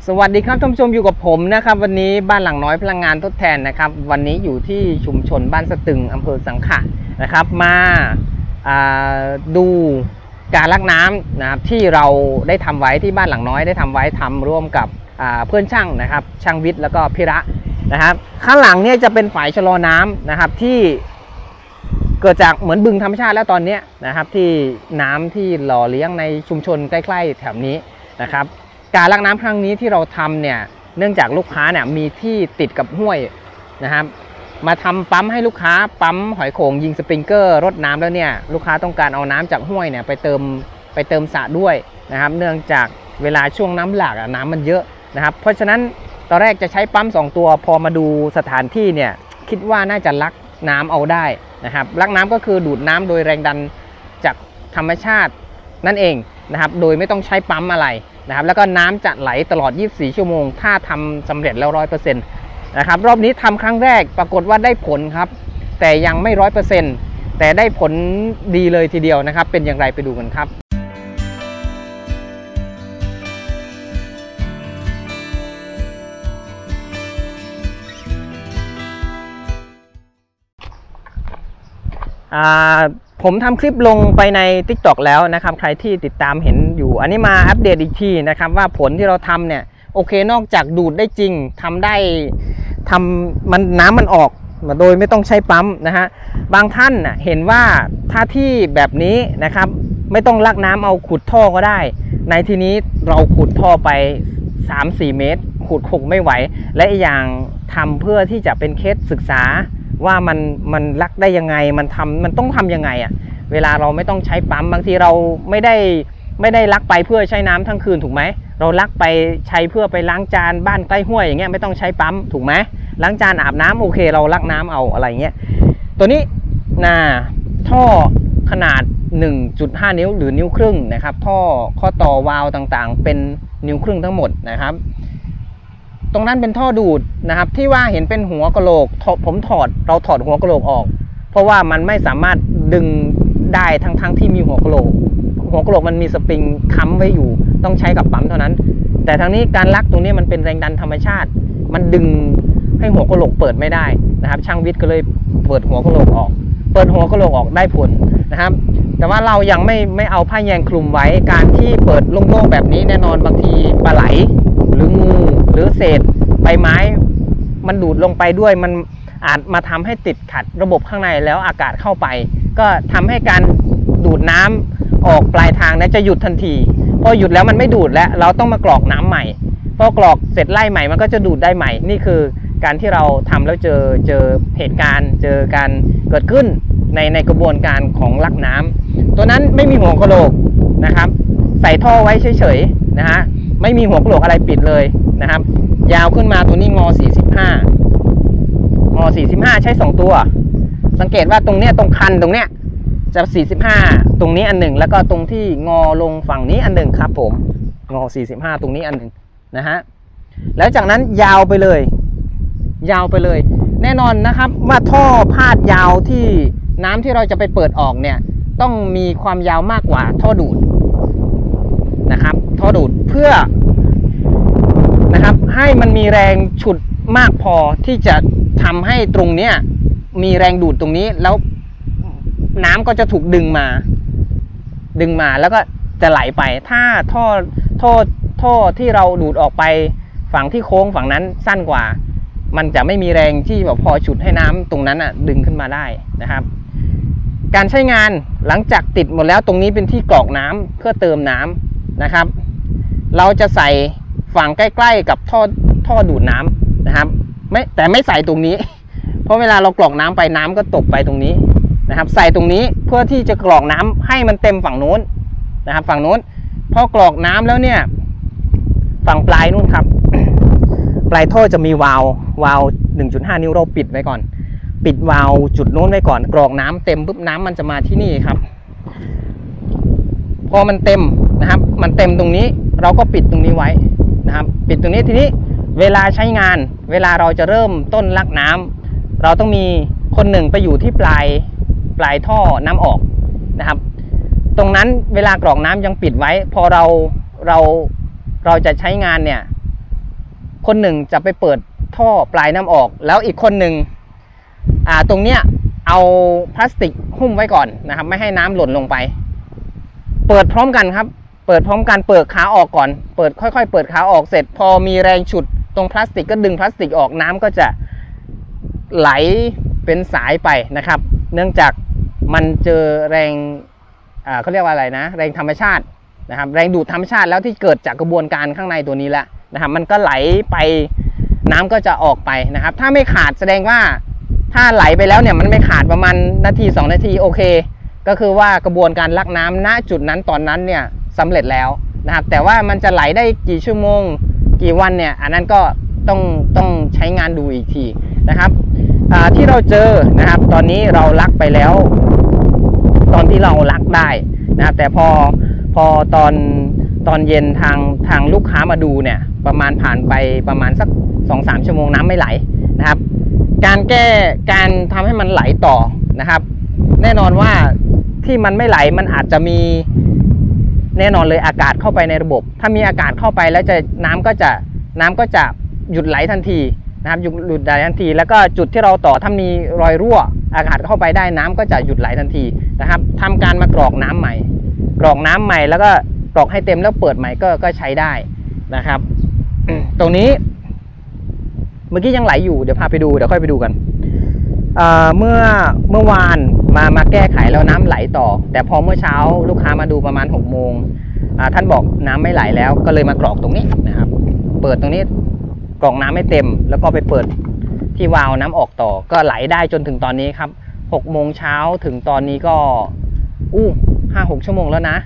สวัสดีครับท่านผู้ชมอยู่กับผมนะครับวันนี้บ้านหลังน้อยพลังงานทดแทนนะครับวันนี้อยู่ที่ชุมชนบ้านสตึงอำเภอสังขะนะครับมาดูการลักน้ำนะครับที่เราได้ทำไว้ที่บ้านหลังน้อยได้ทำไว้ทำร่วมกับเพื่อนช่างนะครับช่างวิทย์แล้วก็พิระนะครับข้างหลังเนี่ยจะเป็นฝายชะลอน้ำนะครับที่เกิดจากเหมือนบึงธรรมชาติแล้วตอนนี้นะครับที่น้ำที่หล่อเลี้ยงในชุมชนใกล้ๆแถวนี้นะครับการลักน้ำครั้งนี้ที่เราทำเนี่ยเนื่องจากลูกค้าเนี่ยมีที่ติดกับห้วยนะครับมาทำปั๊มให้ลูกค้าปั๊มหอยโข่งยิงสปริงเกอร์รดน้ำแล้วเนี่ยลูกค้าต้องการเอาน้ำจากห้วยเนี่ยไปเติมสระด้วยนะครับเนื่องจากเวลาช่วงน้ำหลากน้ำมันเยอะนะครับเพราะฉะนั้นตอนแรกจะใช้ปั๊ม2ตัวพอมาดูสถานที่เนี่ยคิดว่าน่าจะลักน้ำเอาได้นะครับลักน้ำก็คือดูดน้ำโดยแรงดันจากธรรมชาตินั่นเองนะครับโดยไม่ต้องใช้ปั๊มอะไรนะครับแล้วก็น้ำจะไหลตลอด24ชั่วโมงถ้าทำสำเร็จแล้ว 100% นะครับรอบนี้ทำครั้งแรกปรากฏว่าได้ผลครับแต่ยังไม่ 100% แต่ได้ผลดีเลยทีเดียวนะครับเป็นอย่างไรไปดูกันครับผมทำคลิปลงไปใน TikTok แล้วนะครับใครที่ติดตามเห็นอยู่อันนี้มาอัปเดตอีกทีนะครับว่าผลที่เราทำเนี่ยโอเคนอกจากดูดได้จริงทำได้น้ำมันออกโดยไม่ต้องใช้ปั๊มนะฮะบางท่านเห็นว่าถ้าที่แบบนี้นะครับไม่ต้องลักน้ำเอาขุดท่อก็ได้ในที่นี้เราขุดท่อไป 3-4 เมตรขุดคงไม่ไหวและอีกอย่างทำเพื่อที่จะเป็นเคสศึกษาว่ามันลักได้ยังไงมันต้องทำยังไงเวลาเราไม่ต้องใช้ปั๊มบางทีเราไม่ได้ลักไปเพื่อใช้น้ำทั้งคืนถูกไหมเราลักไปใช้เพื่อไปล้างจานบ้านใกล้ห้วยอย่างเงี้ยไม่ต้องใช้ปั๊มถูกไหมล้างจานอาบน้ำโอเคเราลักน้ำเอาอะไรเงี้ยตัวนี้ท่อขนาด 1.5 นิ้วหรือนิ้วครึ่งนะครับท่อข้อต่อวาล์วต่างๆเป็นนิ้วครึ่งทั้งหมดนะครับตรงนั้นเป็นท่อดูดนะครับที่ว่าเห็นเป็นหัวกะโหลกเราถอดหัวกะโหลกออกเพราะว่ามันไม่สามารถดึงได้ทั้งที่มีหัวกะโหลกมันมีสปริงค้ำไว้อยู่ต้องใช้กับปั๊มเท่านั้นแต่ทางนี้การลักตรงนี้มันเป็นแรงดันธรรมชาติมันดึงให้หัวกะโหลกเปิดไม่ได้นะครับช่างวิทย์ก็เลยเปิดหัวกะโหลกออกได้ผลนะครับแต่ว่าเรายังไม่เอาผ้าแยงคลุมไว้การที่เปิดโล่งๆแบบนี้แน่นอนบางทีปลาไหลหรืองูหรือเศษใบไม้มันดูดลงไปด้วยมันอาจมาทำให้ติดขัดระบบข้างในแล้วอากาศเข้าไปก็ทำให้การดูดน้ำออกปลายทางนั้นจะหยุดทันทีพอหยุดแล้วมันไม่ดูดแล้วเราต้องมากรอกน้ำใหม่พอกรอกเสร็จไล่ใหม่มันก็จะดูดได้ใหม่นี่คือการที่เราทำแล้วเจอเหตุการณ์เจอการเกิดขึ้นในกระบวนการของลักน้ำตัวนั้นไม่มีหัวกะโหลกนะครับใส่ท่อไว้เฉยๆนะฮะไม่มีหัวกะโหลกอะไรปิดเลยนะครับยาวขึ้นมาตัวนี้งอ 45 ใช้2ตัวสังเกตว่าตรงเนี้ยตรงคันตรงเนี้ยจะ45ตรงนี้อันหนึ่งแล้วก็ตรงที่งอลงฝั่งนี้อันหนึ่งครับผมงอ45ตรงนี้อันหนึ่งนะฮะแล้วจากนั้นยาวไปเลยแน่นอนนะครับว่าท่อพาดยาวที่น้ำที่เราจะไปเปิดออกเนี่ยต้องมีความยาวมากกว่าท่อดูดนะครับท่อดูดเพื่อนะครับให้มันมีแรงฉุดมากพอที่จะทำให้ตรงเนี้ยมีแรงดูดตรงนี้แล้วน้ำก็จะถูกดึงมาแล้วก็จะไหลไปถ้าท่อที่เราดูดออกไปฝั่งที่โค้งฝั่งนั้นสั้นกว่ามันจะไม่มีแรงที่แบบพอฉุดให้น้ำตรงนั้นดึงขึ้นมาได้นะครับการใช้งานหลังจากติดหมดแล้วตรงนี้เป็นที่กรอกน้ำเพื่อเติมน้ำนะครับเราจะใส่ฝั่งใกล้ๆกับท่อดูดน้ำนะครับแต่ไม่ใส่ตรงนี้เพราะเวลาเรากรอกน้ำไปน้ำก็ตกไปตรงนี้นะครับใส่ตรงนี้เพื่อที่จะกรอกน้ำให้มันเต็มฝั่งโน้นนะครับฝั่งโน้นพอกรอกน้ำแล้วเนี่ยฝั่งปลายนู่นครับปลายท่อจะมีวาล์ว 1.5 นิ้วเราปิดไว้ก่อนปิดวาล์วจุดโน้นไว้ก่อนกรอกน้ำเต็มปุ๊บน้ำมันจะมาที่นี่ครับพอมันเต็มนะครับมันเต็มตรงนี้เราก็ปิดตรงนี้ไว้นะครับปิดตรงนี้ทีนี้เวลาใช้งานเวลาเราจะเริ่มต้นลักน้ำเราต้องมีคนหนึ่งไปอยู่ที่ปลายท่อน้ำออกนะครับตรงนั้นเวลากรอกน้ำยังปิดไว้พอเราจะใช้งานเนี่ยคนหนึ่งจะไปเปิดท่อปลายน้ำออกแล้วอีกคนหนึ่งตรงเนี้ยเอาพลาสติกหุ้มไว้ก่อนนะครับไม่ให้น้ำหล่นลงไปเปิดพร้อมกันครับเปิดพร้อมกันเปิดขาออกก่อนเปิดค่อยๆเปิดขาออกเสร็จพอมีแรงฉุดตรงพลาสติกก็ดึงพลาสติกออกน้ำก็จะไหลเป็นสายไปนะครับเนื่องจากมันเจอแรงเขาเรียกว่าอะไรนะแรงธรรมชาตินะครับแรงดูดธรรมชาติแล้วที่เกิดจากกระบวนการข้างในตัวนี้แล้วนะครับมันก็ไหลไปน้ำก็จะออกไปนะครับถ้าไม่ขาดแสดงว่าถ้าไหลไปแล้วเนี่ยมันไม่ขาดประมาณนาที2นาทีโอเคก็คือว่ากระบวนการลักน้ำณจุดนั้นตอนนั้นเนี่ยสำเร็จแล้วนะครับแต่ว่ามันจะไหลได้กี่ชั่วโมงกี่วันเนี่ยอันนั้นก็ต้องใช้งานดูอีกทีนะครับที่เราเจอนะครับตอนนี้เราลักไปแล้วตอนที่เราลักได้นะครับแต่พอตอนเย็นทางลูกค้ามาดูเนี่ยประมาณผ่านไปประมาณสัก 2-3 ชั่วโมงน้ำไม่ไหลนะครับการทำให้มันไหลต่อนะครับแน่นอนว่าที่มันไม่ไหลมันอาจจะมีแน่นอนเลยอากาศเข้าไปในระบบถ้ามีอากาศเข้าไปแล้วน้ำก็จะหยุดไหลทันทีนะครับหยุดไหลทันทีแล้วก็จุดที่เราต่อถ้ามีรอยรั่วอากาศเข้าไปได้น้ำก็จะหยุดไหลทันทีนะครับทำการมากรอกน้ำใหม่แล้วก็กรอกให้เต็มแล้วเปิดใหม่ก็ใช้ได้นะครับ ตรงนี้เมื่อกี้ยังไหลอยู่เดี๋ยวพาไปดูเดี๋ยวค่อยไปดูกันเมื่อวานมาแก้ไขแล้วน้ำไหลต่อแต่พอเมื่อเช้าลูกค้ามาดูประมาณ6 โมงท่านบอกน้ำไม่ไหลแล้วก็เลยมากรอกตรงนี้นะครับเปิดตรงนี้กรอกน้ำไม่เต็มแล้วก็ไปเปิดที่วาล์วน้ำออกต่อก็ไหลได้จนถึงตอนนี้ครับ6 โมงเช้าถึงตอนนี้ก็5-6 ชั่วโมงแล้วนะ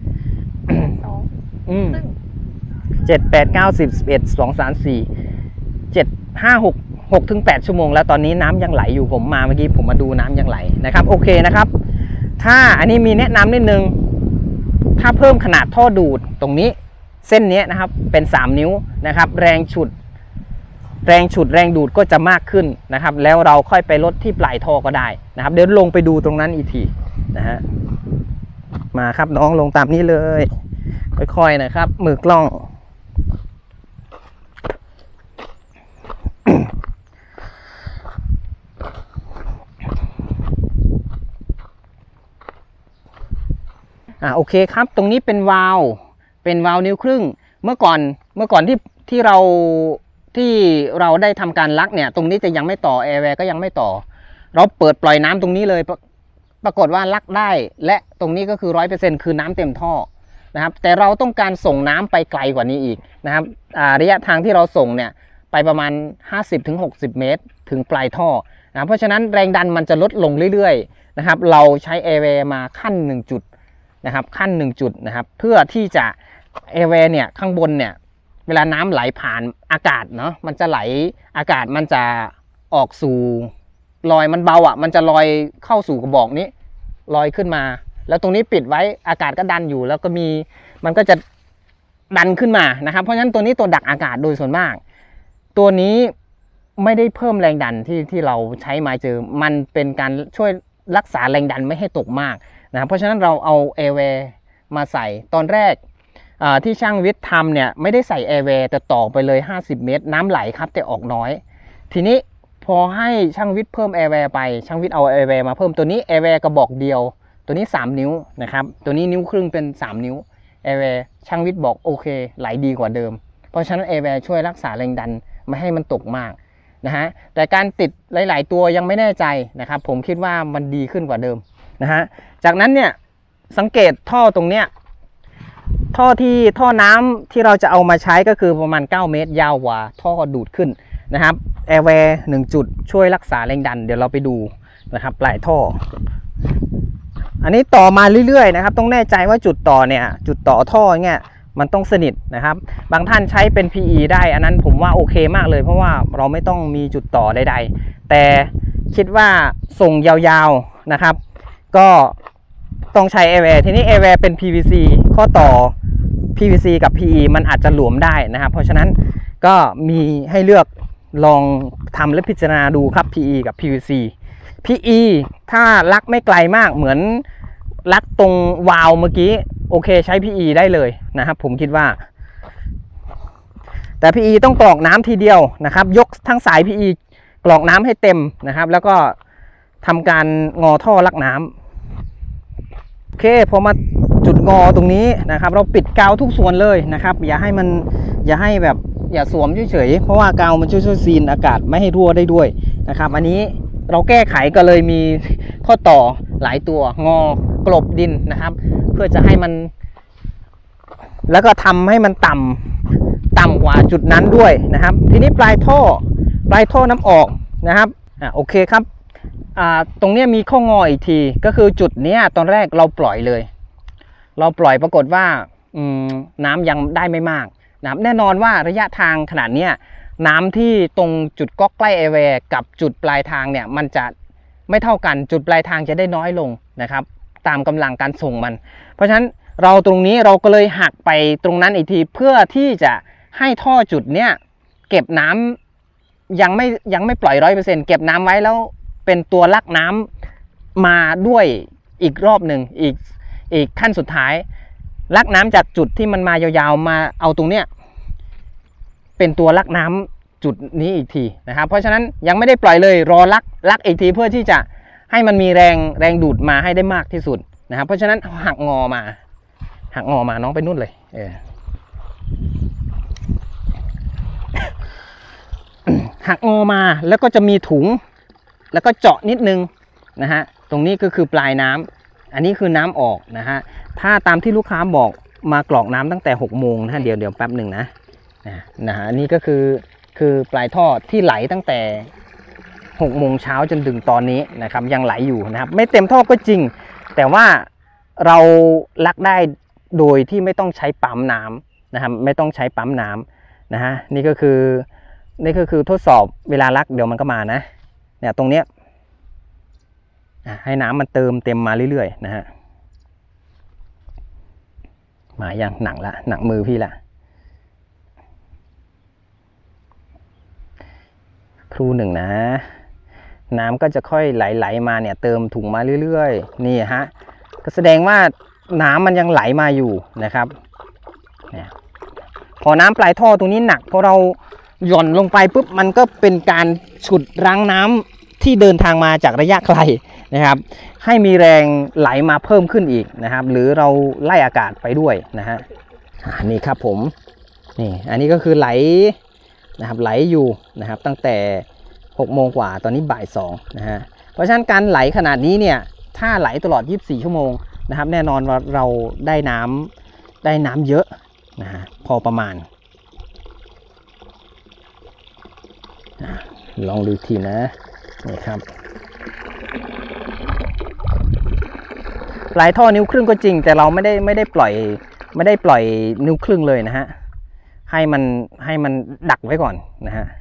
7 8 9 10 11 12 3 4 7 5 6 ถึง 8 ชั่วโมงแล้วตอนนี้น้ำยังไหลอยู่ผมมาเมื่อกี้ผมมาดูน้ำยังไหลนะครับโอเคนะครับถ้าอันนี้มีแนะนำนิดนึงถ้าเพิ่มขนาดท่อดูดตรงนี้เส้นนี้นะครับเป็น3 นิ้วนะครับแรงฉุดแรงดูดก็จะมากขึ้นนะครับแล้วเราค่อยไปลดที่ปลายท่อก็ได้นะครับเดี๋ยวลงไปดูตรงนั้นอีกทีนะฮะมาครับน้องลงตามนี้เลยค่อยๆนะครับมือกล้องโอเคครับตรงนี้เป็นวาล์วนิ้วครึ่งเมื่อก่อนที่เราได้ทำการลักเนี่ยตรงนี้จะยังไม่ต่อแอร์แวร์ก็ยังไม่ต่อเราเปิดปล่อยน้ำตรงนี้เลยปรากฏว่าลักได้และตรงนี้ก็คือ 100% คือน้ำเต็มท่อนะครับแต่เราต้องการส่งน้ำไปไกลกว่านี้อีกนะครับระยะทางที่เราส่งเนี่ยไปประมาณ 50-60 เมตรถึงปลายท่อนะเพราะฉะนั้นแรงดันมันจะลดลงเรื่อยๆนะครับเราใช้แอร์แวร์มาขั้น1 จุดนะครับขั้น1 จุดนะครับเพื่อที่จะแอร์แวร์เนี่ยข้างบนเนี่ยเวลาน้ำไหลผ่านอากาศเนาะมันจะไหลอากาศมันจะออกสู่ลอยมันเบามันจะลอยเข้าสู่กระบอกนี้ลอยขึ้นมาแล้วตรงนี้ปิดไว้อากาศก็ดันอยู่แล้วก็มันก็จะดันขึ้นมานะครับเพราะฉะนั้นตัวนี้ตัวดักอากาศโดยส่วนมากตัวนี้ไม่ได้เพิ่มแรงดันที่เราใช้มาเจอมันเป็นการช่วยรักษาแรงดันไม่ให้ตกมากนะเพราะฉะนั้นเราเอาแอร์แวร์มาใส่ตอนแรกที่ช่างวิทย์ทำเนี่ยไม่ได้ใส่แอร์แวร์แต่ต่อไปเลย50 เมตรน้ำไหลครับแต่ออกน้อยทีนี้พอให้ช่างวิทย์เพิ่มแอร์แวร์ไปช่างวิทย์เอาแอร์แวร์มาเพิ่มตัวนี้แอร์แวร์กระบอกเดียวตัวนี้3 นิ้วนะครับตัวนี้นิ้วครึ่งเป็น3 นิ้วแอร์แวร์ช่างวิทย์บอกโอเคไหลดีกว่าเดิมเพราะฉะนั้นแอร์แวร์ช่วยรักษาแรงดันไม่ให้มันตกมากนะฮะแต่การติดหลายๆตัวยังไม่แน่ใจนะครับผมคิดว่ามันดีขึ้นกว่าเดิมนะฮะจากนั้นเนี่ยสังเกตท่อตรงเนี้ยท่อน้ำที่เราจะเอามาใช้ก็คือประมาณ9 เมตรยาวกว่าท่อดูดขึ้นนะครับแอร์แวร์1 จุดช่วยรักษาแรงดันเดี๋ยวเราไปดูนะครับปลายท่ออันนี้ต่อมาเรื่อยๆนะครับต้องแน่ใจว่าจุดต่อท่อเนี่ยมันต้องสนิทนะครับบางท่านใช้เป็น PE ได้อันนั้นผมว่าโอเคมากเลยเพราะว่าเราไม่ต้องมีจุดต่อใดๆแต่คิดว่าส่งยาวๆนะครับก็ต้องใช้แอร์แวร์ทีนี้แอร์แวร์เป็น PVC ข้อต่อ PVC กับ PE มันอาจจะหลวมได้นะครับเพราะฉะนั้นก็มีให้เลือกลองทำและพิจารณาดูครับ PE กับ PE ถ้าลักไม่ไกลมากเหมือนลักตรงวาล์วเมื่อกี้โอเคใช้ PE ได้เลยนะครับผมคิดว่าแต่ PE ต้องกรอกน้ำทีเดียวนะครับยกทั้งสาย PE กรอกน้ำให้เต็มนะครับแล้วก็ทำการงอท่อลักน้ำโอเคพอมาจุดงอตรงนี้นะครับเราปิดกาวทุกส่วนเลยนะครับอย่าให้สวมเฉยๆเพราะว่ากาวมันช่วยซีนอากาศไม่ให้รั่วได้ด้วยนะครับอันนี้เราแก้ไขก็เลยมีข้อต่อหลายตัวงอกลบดินนะครับเพื่อจะให้มันแล้วก็ทำให้มันต่ำกว่าจุดนั้นด้วยนะครับทีนี้ปลายท่อน้ำออกนะครับโอเคครับตรงนี้มีข้องออีกทีก็คือจุดนี้ตอนแรกเราปล่อยเลยปรากฏว่าน้ำยังได้ไม่มากนะครับแน่นอนว่าระยะทางขนาดนี้น้ำที่ตรงจุดก๊อกใกล้แอร์แวร์กับจุดปลายทางเนี่ยมันจะไม่เท่ากันจุดปลายทางจะได้น้อยลงนะครับตามกำลังการส่งมันเพราะฉะนั้นเราตรงนี้เราก็เลยหักไปตรงนั้นอีกทีเพื่อที่จะให้ท่อจุดเนี้ยเก็บน้ำยังไม่ปล่อย 100% เก็บน้ำไว้แล้วเป็นตัวลักน้ำมาด้วยอีกรอบหนึ่งอีกขั้นสุดท้ายลักน้ำจากจุดที่มันมายาวๆมาเอาตรงเนี้ยเป็นตัวลักน้ำจุดนี้อีกทีนะครับเพราะฉะนั้นยังไม่ได้ปล่อยเลยรอลักอีกทีเพื่อที่จะให้มันมีแรงดูดมาให้ได้มากที่สุดนะครับเพราะฉะนั้นหักงอมาน้องไปนู่นเลยหักงอมาแล้วก็จะมีถุงแล้วก็เจาะนิดนึงนะฮะตรงนี้ก็คือปลายน้ำอันนี้คือน้ำออกนะฮะถ้าตามที่ลูกค้าบอกมากรอกน้ำตั้งแต่6 โมงนะฮะเดี๋ยวแป๊บหนึ่งนะฮะอันนี้ก็คือปลายท่อที่ไหลตั้งแต่6 โมงเช้าจนถึงตอนนี้นะครับยังไหลอยู่นะครับไม่เต็มท่อก็จริงแต่ว่าเราลักได้โดยที่ไม่ต้องใช้ปั๊มน้ำนะครับไม่ต้องใช้ปั๊มน้ำนะฮะนี่ก็คือทดสอบเวลาลักเดี๋ยวมันก็มานะเนี่ยตรงเนี้ยให้น้ำมันเติมเต็มมาเรื่อยๆนะฮะมาอย่างหนักมือพี่ละครูหนึ่งนะน้ำก็จะค่อยไหลมาเนี่ยเติมถุงมาเรื่อยๆนี่ฮะก็แสดงว่าน้ำมันยังไหลมาอยู่นะครับเนี่ยพอน้ำปลายท่อตรงนี้หนักพอเราหย่อนลงไปปุ๊บมันก็เป็นการฉุดรั้งน้ำที่เดินทางมาจากระยะไกลนะครับให้มีแรงไหลมาเพิ่มขึ้นอีกนะครับหรือเราไล่อากาศไปด้วยนะฮะนี่ครับผมนี่อันนี้ก็คือไหลนะครับไหลอยู่นะครับตั้งแต่6 โมงกว่าตอนนี้บ่าย 2นะฮะเพราะฉะนั้นการไหลขนาดนี้เนี่ยถ้าไหลตลอด24 ชั่วโมงนะครับแน่นอนว่าเราได้น้ำเยอะนะฮะพอประมาณลองดูทีนะนี่ครับปลายท่อนิ้วครึ่งก็จริงแต่เราไม่ได้ปล่อยนิ้วครึ่งเลยนะฮะให้มันดักไว้ก่อนนะฮะ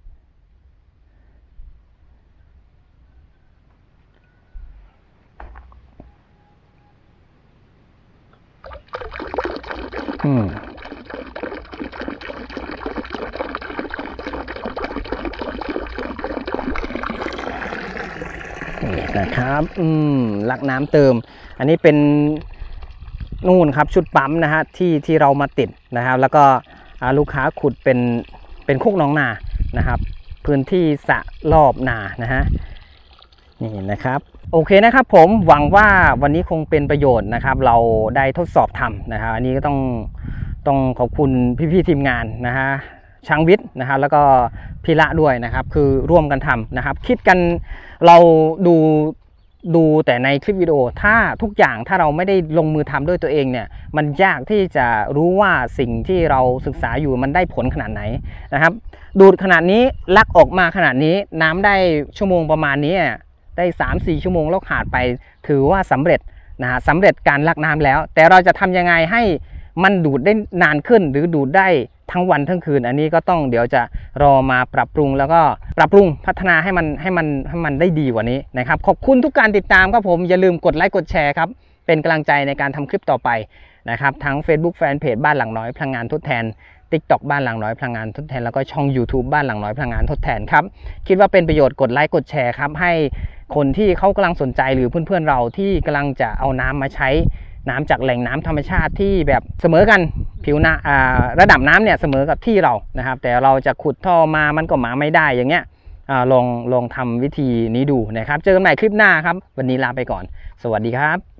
นะครับลักน้ำเติมอันนี้เป็นนู่นครับชุดปั๊มนะฮะที่เรามาติดนะครับแล้วก็ลูกค้าขุดเป็นคุกน้องนานะครับพื้นที่สระรอบนานะฮะนี่นะครับโอเคนะครับผมหวังว่าวันนี้คงเป็นประโยชน์นะครับเราได้ทดสอบทำนะครับอันนี้ก็ต้องขอบคุณพี่ทีมงานนะฮะช่างวิทย์นะครับแล้วก็พี่ละด้วยนะครับคือร่วมกันทำนะครับคิดกันเราดูแต่ในคลิปวิดีโอถ้าทุกอย่างถ้าเราไม่ได้ลงมือทำด้วยตัวเองเนี่ยมันยากที่จะรู้ว่าสิ่งที่เราศึกษาอยู่มันได้ผลขนาดไหนนะครับดูดขนาดนี้ลักออกมาขนาดนี้น้ำได้ชั่วโมงประมาณนี้ได้ 3-4 ชั่วโมงแล้วขาดไปถือว่าสำเร็จนะฮะสำเร็จการลักน้ำแล้วแต่เราจะทำยังไงให้มันดูดได้นานขึ้นหรือดูดได้ทั้งวันทั้งคืนอันนี้ก็ต้องเดี๋ยวจะรอมาปรับปรุงแล้วก็ปรับปรุงพัฒนาให้มันได้ดีกว่านี้นะครับขอบคุณทุกการติดตามครับผมอย่าลืมกดไลค์กดแชร์ครับเป็นกำลังใจในการทำคลิปต่อไปนะครับทั้ง Facebook Fanpage บ้านหลังน้อยพลังงานทดแทน TikTok บ้านหลังน้อยพลังงานทดแทนแล้วก็ช่อง YouTube บ้านหลังน้อยพลังงานทดแทนครับคิดว่าเป็นประโยชน์กดไลค์กดแชร์ครับให้คนที่เขากำลังสนใจหรือเพื่อนๆเราที่กำลังจะเอาน้ำมาใช้น้ำจากแหล่งน้ำธรรมชาติที่แบบเสมอกันผิวระดับน้ำเนี่ยเสมอกับที่เรานะครับแต่เราจะขุดท่อมามันก็มาไม่ได้อย่างเงี้ยลองทำวิธีนี้ดูนะครับเจอกันใหม่คลิปหน้าครับวันนี้ลาไปก่อนสวัสดีครับ